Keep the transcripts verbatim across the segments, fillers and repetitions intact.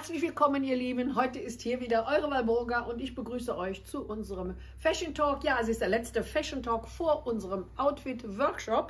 Herzlich willkommen, ihr Lieben. Heute ist hier wieder eure Walburga und ich begrüße euch zu unserem Fashion Talk. Ja, es ist der letzte Fashion Talk vor unserem Outfit Workshop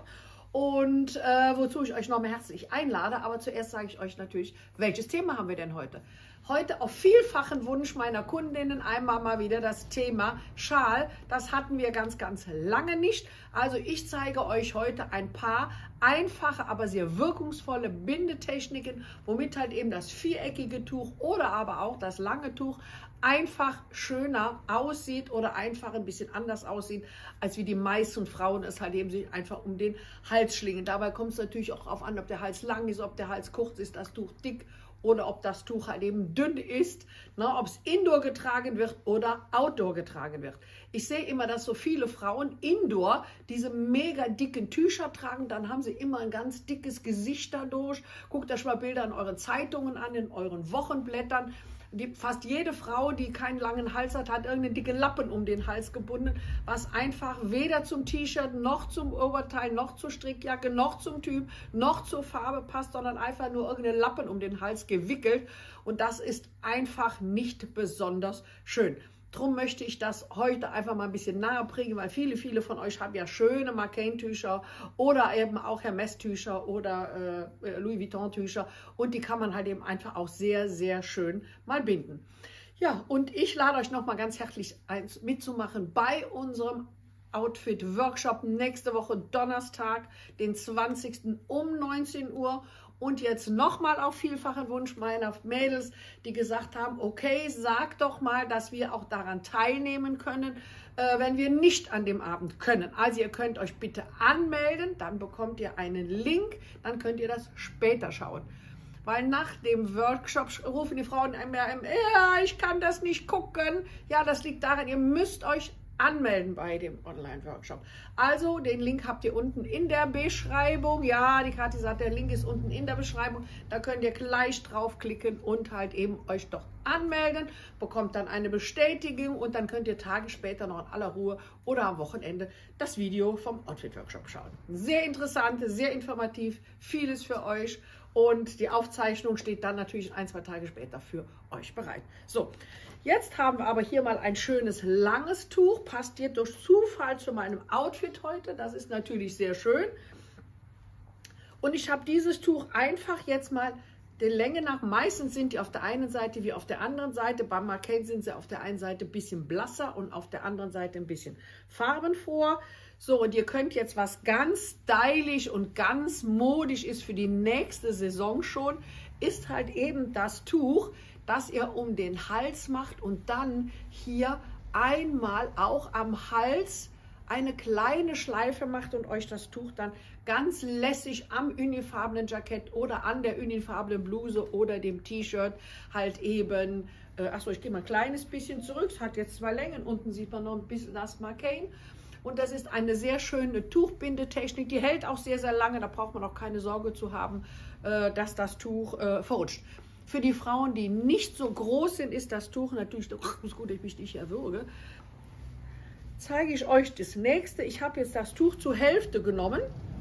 und äh, wozu ich euch nochmal herzlich einlade. Aber zuerst sage ich euch natürlich, welches Thema haben wir denn heute? Heute auf vielfachen Wunsch meiner Kundinnen einmal mal wieder das Thema Schal. Das hatten wir ganz, ganz lange nicht. Also ich zeige euch heute ein paar einfache, aber sehr wirkungsvolle Bindetechniken, womit halt eben das viereckige Tuch oder aber auch das lange Tuch einfach schöner aussieht oder einfach ein bisschen anders aussieht, als wie die meisten Frauen es halt eben sich einfach um den Hals schlingen. Dabei kommt es natürlich auch darauf an, ob der Hals lang ist, ob der Hals kurz ist, das Tuch dick oder ob das Tuch halt eben dünn ist, ne, ob es Indoor getragen wird oder Outdoor getragen wird. Ich sehe immer, dass so viele Frauen Indoor diese mega dicken Tücher tragen, dann haben sie immer ein ganz dickes Gesicht dadurch. Guckt euch mal Bilder in euren Zeitungen an, in euren Wochenblättern. Die, fast jede Frau, die keinen langen Hals hat, hat irgendeinen dicken Lappen um den Hals gebunden, was einfach weder zum T-Shirt, noch zum Oberteil, noch zur Strickjacke, noch zum Typ, noch zur Farbe passt, sondern einfach nur irgendeinen Lappen um den Hals gewickelt. Und das ist einfach nicht besonders schön. Drum möchte ich das heute einfach mal ein bisschen nahe bringen, weil viele, viele von euch haben ja schöne Marcaine-Tücher oder eben auch Hermes-Tücher oder äh, Louis Vuitton-Tücher und die kann man halt eben einfach auch sehr, sehr schön mal binden. Ja, und ich lade euch nochmal ganz herzlich ein, mitzumachen bei unserem Outfit-Workshop nächste Woche Donnerstag, den zwanzigsten um neunzehn Uhr. Und jetzt nochmal auf vielfachen Wunsch meiner Mädels, die gesagt haben, okay, sag doch mal, dass wir auch daran teilnehmen können, äh, wenn wir nicht an dem Abend können. Also ihr könnt euch bitte anmelden, dann bekommt ihr einen Link, dann könnt ihr das später schauen. Weil nach dem Workshop rufen die Frauen einem, ja, ich kann das nicht gucken. Ja, das liegt daran, ihr müsst euch anmelden bei dem Online-Workshop. Also den Link habt ihr unten in der Beschreibung. Ja, die Kathi sagt, der Link ist unten in der Beschreibung. Da könnt ihr gleich draufklicken und halt eben euch doch anmelden. Bekommt dann eine Bestätigung und dann könnt ihr Tage später noch in aller Ruhe oder am Wochenende das Video vom Outfit-Workshop schauen. Sehr interessant, sehr informativ, vieles für euch. Und die Aufzeichnung steht dann natürlich ein, zwei Tage später für euch bereit. So, jetzt haben wir aber hier mal ein schönes langes Tuch. Passt hier durch Zufall zu meinem Outfit heute. Das ist natürlich sehr schön. Und ich habe dieses Tuch einfach jetzt mal der Länge nach. Meistens sind die auf der einen Seite wie auf der anderen Seite. Beim Marcaine sind sie auf der einen Seite ein bisschen blasser und auf der anderen Seite ein bisschen farbenfroh. So, und ihr könnt jetzt, was ganz stylisch und ganz modisch ist für die nächste Saison schon, ist halt eben das Tuch, das ihr um den Hals macht und dann hier einmal auch am Hals eine kleine Schleife macht und euch das Tuch dann ganz lässig am unifarbenen Jackett oder an der unifarbenen Bluse oder dem T-Shirt halt eben, äh, achso, ich gehe mal ein kleines bisschen zurück, es hat jetzt zwei Längen, unten sieht man noch ein bisschen das Marcaine. Und das ist eine sehr schöne Tuchbindetechnik, die hält auch sehr, sehr lange, da braucht man auch keine Sorge zu haben, äh, dass das Tuch äh, verrutscht. Für die Frauen, die nicht so groß sind, ist das Tuch natürlich, ist gut, dass ich mich nicht erwürge, zeige ich euch das nächste. Ich habe jetzt das Tuch zur Hälfte genommen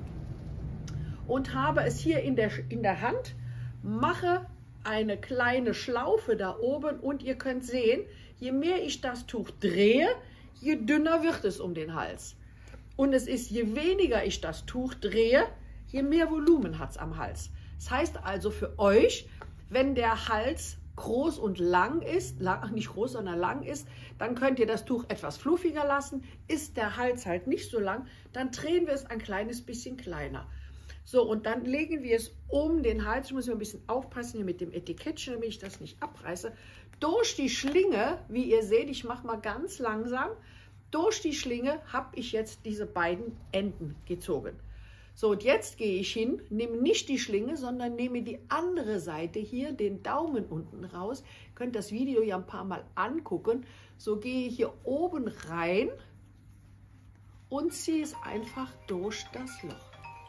und habe es hier in der, in der Hand, mache eine kleine Schlaufe da oben und ihr könnt sehen, je mehr ich das Tuch drehe, je dünner wird es um den Hals. Und es ist, je weniger ich das Tuch drehe, je mehr Volumen hat es am Hals. Das heißt also für euch, wenn der Hals groß und lang ist, lang, nicht groß, sondern lang ist, dann könnt ihr das Tuch etwas fluffiger lassen. Ist der Hals halt nicht so lang, dann drehen wir es ein kleines bisschen kleiner. So, und dann legen wir es um den Hals. Ich muss ein bisschen aufpassen hier mit dem Etikettchen, damit ich das nicht abreiße. Durch die Schlinge, wie ihr seht, ich mache mal ganz langsam, durch die Schlinge habe ich jetzt diese beiden Enden gezogen. So, und jetzt gehe ich hin, nehme nicht die Schlinge, sondern nehme die andere Seite hier, den Daumen unten raus. Ihr könnt das Video ja ein paar Mal angucken. So gehe ich hier oben rein und ziehe es einfach durch das Loch.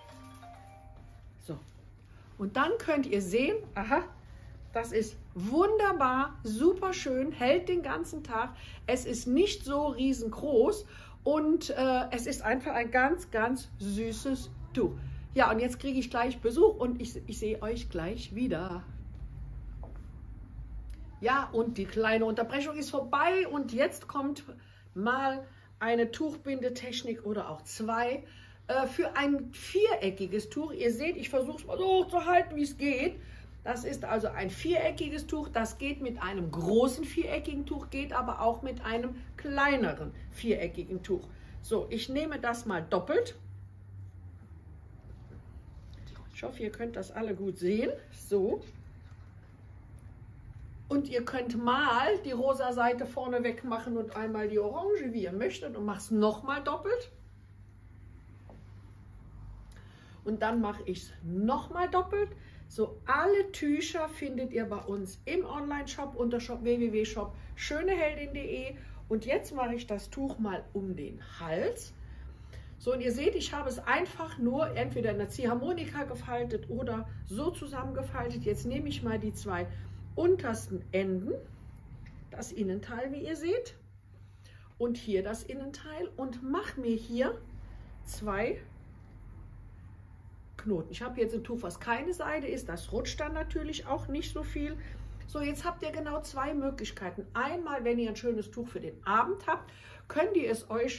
So, und dann könnt ihr sehen, aha, das ist wunderbar, super schön, hält den ganzen Tag. Es ist nicht so riesengroß und äh, es ist einfach ein ganz, ganz süßes Tuch. Ja, und jetzt kriege ich gleich Besuch und ich, ich sehe euch gleich wieder. Ja, und die kleine Unterbrechung ist vorbei und jetzt kommt mal eine Tuchbindetechnik oder auch zwei äh, für ein viereckiges Tuch. Ihr seht, ich versuche es mal so hoch zu halten, wie es geht. Das ist also ein viereckiges Tuch. Das geht mit einem großen viereckigen Tuch, geht aber auch mit einem kleineren viereckigen Tuch. So, ich nehme das mal doppelt. Ich hoffe, ihr könnt das alle gut sehen. So. Und ihr könnt mal die rosa Seite vorne weg machen und einmal die orange, wie ihr möchtet, und macht es nochmal doppelt. Und dann mache ich es nochmal doppelt. So, alle Tücher findet ihr bei uns im Online-Shop unter shop w w w punkt shop schöneheldin punkt de. Und jetzt mache ich das Tuch mal um den Hals. So, und ihr seht, ich habe es einfach nur entweder in der Ziehharmonika gefaltet oder so zusammengefaltet. Jetzt nehme ich mal die zwei untersten Enden, das Innenteil, wie ihr seht, und hier das Innenteil und mache mir hier zwei Knoten. Ich habe jetzt ein Tuch, was keine Seide ist, das rutscht dann natürlich auch nicht so viel. So, jetzt habt ihr genau zwei Möglichkeiten. Einmal, wenn ihr ein schönes Tuch für den Abend habt, könnt ihr es euch,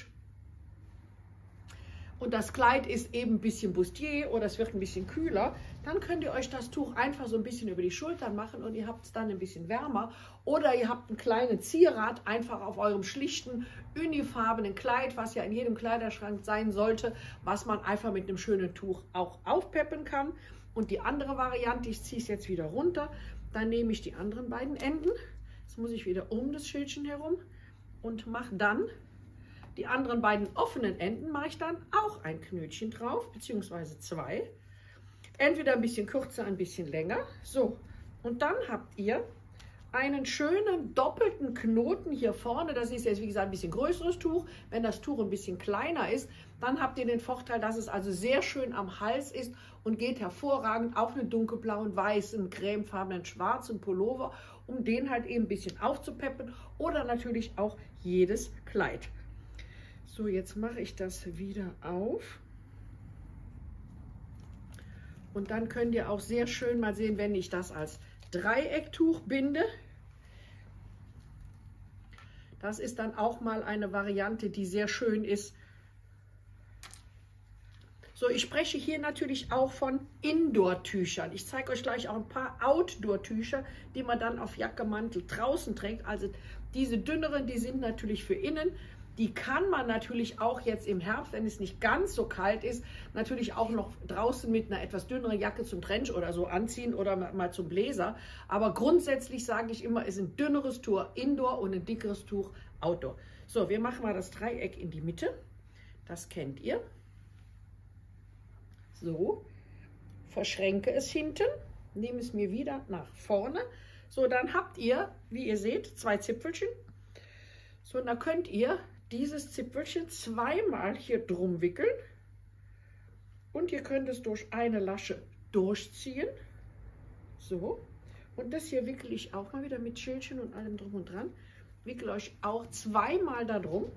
und das Kleid ist eben ein bisschen bustier oder es wird ein bisschen kühler, dann könnt ihr euch das Tuch einfach so ein bisschen über die Schultern machen und ihr habt es dann ein bisschen wärmer. Oder ihr habt einen kleinen Zierrad einfach auf eurem schlichten, unifarbenen Kleid, was ja in jedem Kleiderschrank sein sollte, was man einfach mit einem schönen Tuch auch aufpeppen kann. Und die andere Variante, ich ziehe es jetzt wieder runter, dann nehme ich die anderen beiden Enden. Jetzt muss ich wieder um das Schildchen herum und mache dann die anderen beiden offenen Enden, mache ich dann auch ein Knötchen drauf, beziehungsweise zwei. Entweder ein bisschen kürzer, ein bisschen länger. So, und dann habt ihr einen schönen doppelten Knoten hier vorne. Das ist jetzt, wie gesagt, ein bisschen größeres Tuch. Wenn das Tuch ein bisschen kleiner ist, dann habt ihr den Vorteil, dass es also sehr schön am Hals ist und geht hervorragend auf einen dunkelblauen, weißen, cremefarbenen, schwarzen Pullover, um den halt eben ein bisschen aufzupeppen oder natürlich auch jedes Kleid. So, jetzt mache ich das wieder auf. Und dann könnt ihr auch sehr schön mal sehen, wenn ich das als Dreiecktuch binde. Das ist dann auch mal eine Variante, die sehr schön ist. So, ich spreche hier natürlich auch von Indoor-Tüchern. Ich zeige euch gleich auch ein paar Outdoor-Tücher, die man dann auf Jacke, Mantel draußen trägt. Also diese dünneren, die sind natürlich für innen. Die kann man natürlich auch jetzt im Herbst, wenn es nicht ganz so kalt ist, natürlich auch noch draußen mit einer etwas dünneren Jacke zum Trench oder so anziehen oder mal zum Bläser. Aber grundsätzlich sage ich immer, ist ein dünneres Tuch Indoor und ein dickeres Tuch Outdoor. So, wir machen mal das Dreieck in die Mitte. Das kennt ihr. So, verschränke es hinten, nehme es mir wieder nach vorne. So, dann habt ihr, wie ihr seht, zwei Zipfelchen. So, und dann könnt ihr dieses Zipfelchen zweimal hier drum wickeln und ihr könnt es durch eine Lasche durchziehen. So, und das hier wickele ich auch mal wieder mit Schildchen und allem drum und dran. Wickele euch auch zweimal da drum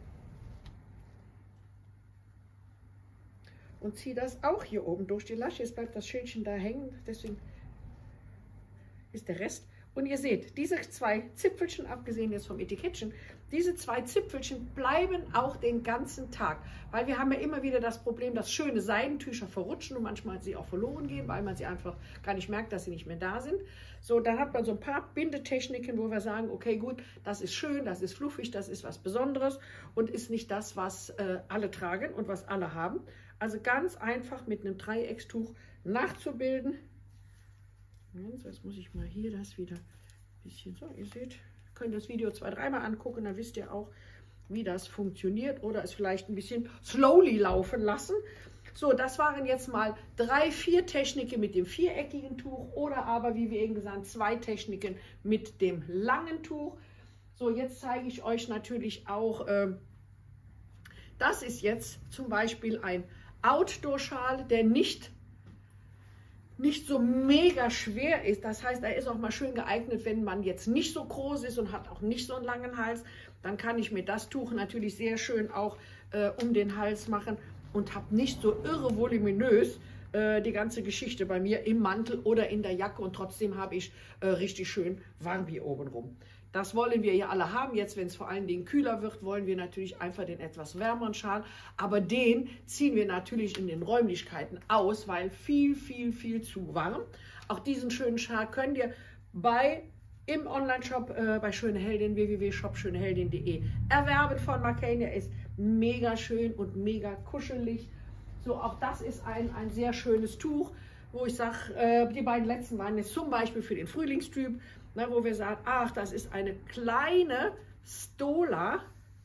und ziehe das auch hier oben durch die Lasche. Jetzt bleibt das Schildchen da hängen, deswegen ist der Rest. Und ihr seht, diese zwei Zipfelchen, abgesehen jetzt vom Etikettchen, diese zwei Zipfelchen bleiben auch den ganzen Tag. Weil wir haben ja immer wieder das Problem, dass schöne Seidentücher verrutschen und manchmal sie auch verloren gehen, weil man sie einfach gar nicht merkt, dass sie nicht mehr da sind. So, da hat man so ein paar Bindetechniken, wo wir sagen, okay, gut, das ist schön, das ist fluffig, das ist was Besonderes und ist nicht das, was äh, alle tragen und was alle haben. Also ganz einfach mit einem Dreieckstuch nachzubilden. Jetzt muss ich mal hier das wieder ein bisschen so, ihr seht, könnt das Video zwei, dreimal angucken, dann wisst ihr auch, wie das funktioniert oder es vielleicht ein bisschen slowly laufen lassen. So, das waren jetzt mal drei, vier Techniken mit dem viereckigen Tuch oder aber, wie wir eben gesagt, zwei Techniken mit dem langen Tuch. So, jetzt zeige ich euch natürlich auch, äh, das ist jetzt zum Beispiel ein Outdoor-Schal, der nicht nicht so mega schwer ist. Das heißt, er ist auch mal schön geeignet, wenn man jetzt nicht so groß ist und hat auch nicht so einen langen Hals. Dann kann ich mir das Tuch natürlich sehr schön auch äh, um den Hals machen und habe nicht so irre voluminös äh, die ganze Geschichte bei mir im Mantel oder in der Jacke und trotzdem habe ich äh, richtig schön warm hier oben rum. Das wollen wir ja alle haben. Jetzt, wenn es vor allen Dingen kühler wird, wollen wir natürlich einfach den etwas wärmeren Schal. Aber den ziehen wir natürlich in den Räumlichkeiten aus, weil viel, viel, viel zu warm. Auch diesen schönen Schal könnt ihr bei im Online-Shop äh, bei Schöne Heldin w w w punkt shop schöne heldin punkt de erwerben von Markane. Er ist mega schön und mega kuschelig. So, auch das ist ein, ein sehr schönes Tuch, wo ich sage, äh, die beiden letzten waren jetzt zum Beispiel für den Frühlingstyp, ne, wo wir sagen, ach, das ist eine kleine Stola.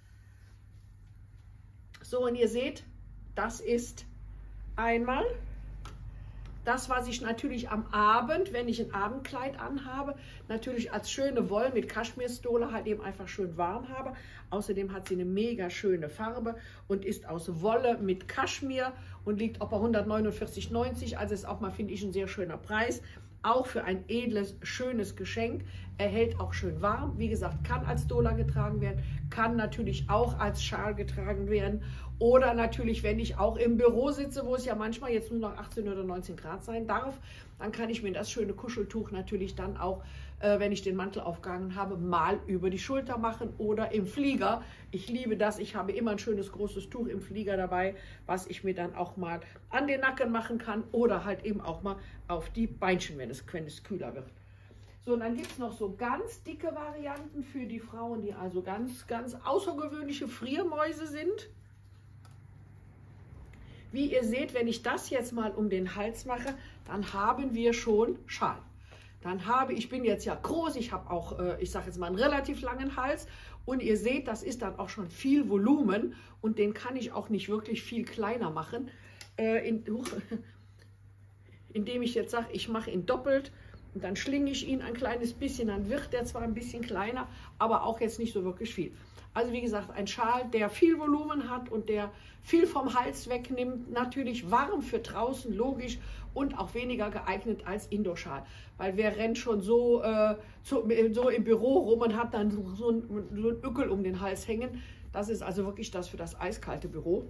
So, und ihr seht, das ist einmal das, was ich natürlich am Abend, wenn ich ein Abendkleid anhabe, natürlich als schöne Woll mit Kaschmirstola halt eben einfach schön warm habe. Außerdem hat sie eine mega schöne Farbe und ist aus Wolle mit Kaschmir und liegt auch bei hundertneunundvierzig neunzig. Also ist auch mal, finde ich, ein sehr schöner Preis. Auch für ein edles, schönes Geschenk. Er hält auch schön warm. Wie gesagt, kann als Stola getragen werden, kann natürlich auch als Schal getragen werden. Oder natürlich, wenn ich auch im Büro sitze, wo es ja manchmal jetzt nur noch achtzehn oder neunzehn Grad sein darf, dann kann ich mir das schöne Kuscheltuch natürlich dann auch, äh, wenn ich den Mantel aufgehangen habe, mal über die Schulter machen oder im Flieger. Ich liebe das. Ich habe immer ein schönes großes Tuch im Flieger dabei, was ich mir dann auch mal an den Nacken machen kann oder halt eben auch mal auf die Beinchen, wenn es, wenn es kühler wird. So, und dann gibt es noch so ganz dicke Varianten für die Frauen, die also ganz, ganz außergewöhnliche Friermäuse sind. Wie ihr seht, wenn ich das jetzt mal um den Hals mache, dann haben wir schon Schal. Dann habe ich, bin jetzt ja groß, ich habe auch, äh, ich sage jetzt mal, einen relativ langen Hals. Und ihr seht, das ist dann auch schon viel Volumen und den kann ich auch nicht wirklich viel kleiner machen, äh, in, uh, indem ich jetzt sage, ich mache ihn doppelt. Und dann schlinge ich ihn ein kleines bisschen, dann wird der zwar ein bisschen kleiner, aber auch jetzt nicht so wirklich viel. Also wie gesagt, ein Schal, der viel Volumen hat und der viel vom Hals wegnimmt. Natürlich warm für draußen, logisch, und auch weniger geeignet als Indoor-Schal. Weil wer rennt schon so, äh, so, so im Büro rum und hat dann so, so, ein, so ein Öckel um den Hals hängen. Das ist also wirklich das für das eiskalte Büro.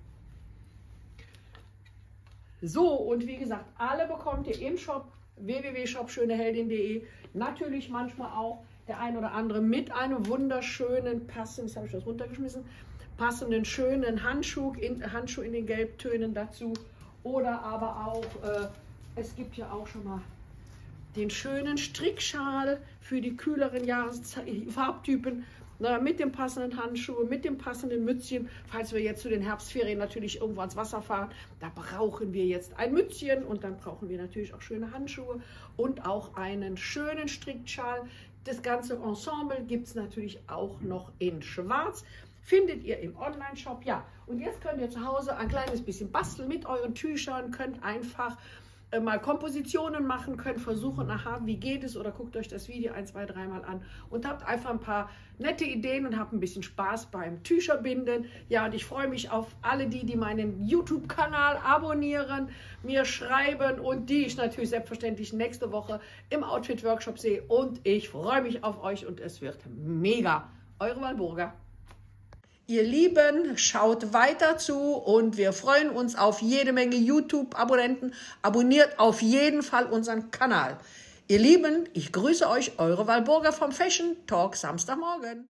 So, und wie gesagt, alle bekommt ihr im Shop w w w punkt shop schöne heldin punkt de. Natürlich manchmal auch der ein oder andere mit einem wunderschönen, passenden, jetzt habe ich das runtergeschmissen, passenden schönen Handschuh in, Handschuh in den Gelbtönen dazu. Oder aber auch, äh, es gibt ja auch schon mal den schönen Strickschal für die kühleren Jahresfarbtypen, na, mit dem passenden Handschuh, mit dem passenden Mützchen. Falls wir jetzt zu den Herbstferien natürlich irgendwo ans Wasser fahren, da brauchen wir jetzt ein Mützchen und dann brauchen wir natürlich auch schöne Handschuhe und auch einen schönen Strickschal. Das ganze Ensemble gibt es natürlich auch noch in Schwarz. Findet ihr im Online-Shop. Ja, und jetzt könnt ihr zu Hause ein kleines bisschen basteln mit euren Tüchern, könnt einfach äh, mal Kompositionen machen, könnt versuchen, aha, wie geht es, oder guckt euch das Video ein, zwei, dreimal an und habt einfach ein paar nette Ideen und habt ein bisschen Spaß beim Tücherbinden. Ja, und ich freue mich auf alle die, die meinen YouTube-Kanal abonnieren, mir schreiben und die ich natürlich selbstverständlich nächste Woche im Outfit-Workshop sehe. Und ich freue mich auf euch und es wird mega. Eure Walburga. Ihr Lieben, schaut weiter zu und wir freuen uns auf jede Menge YouTube-Abonnenten. Abonniert auf jeden Fall unseren Kanal. Ihr Lieben, ich grüße euch, eure Walburga vom Fashion Talk Samstagmorgen.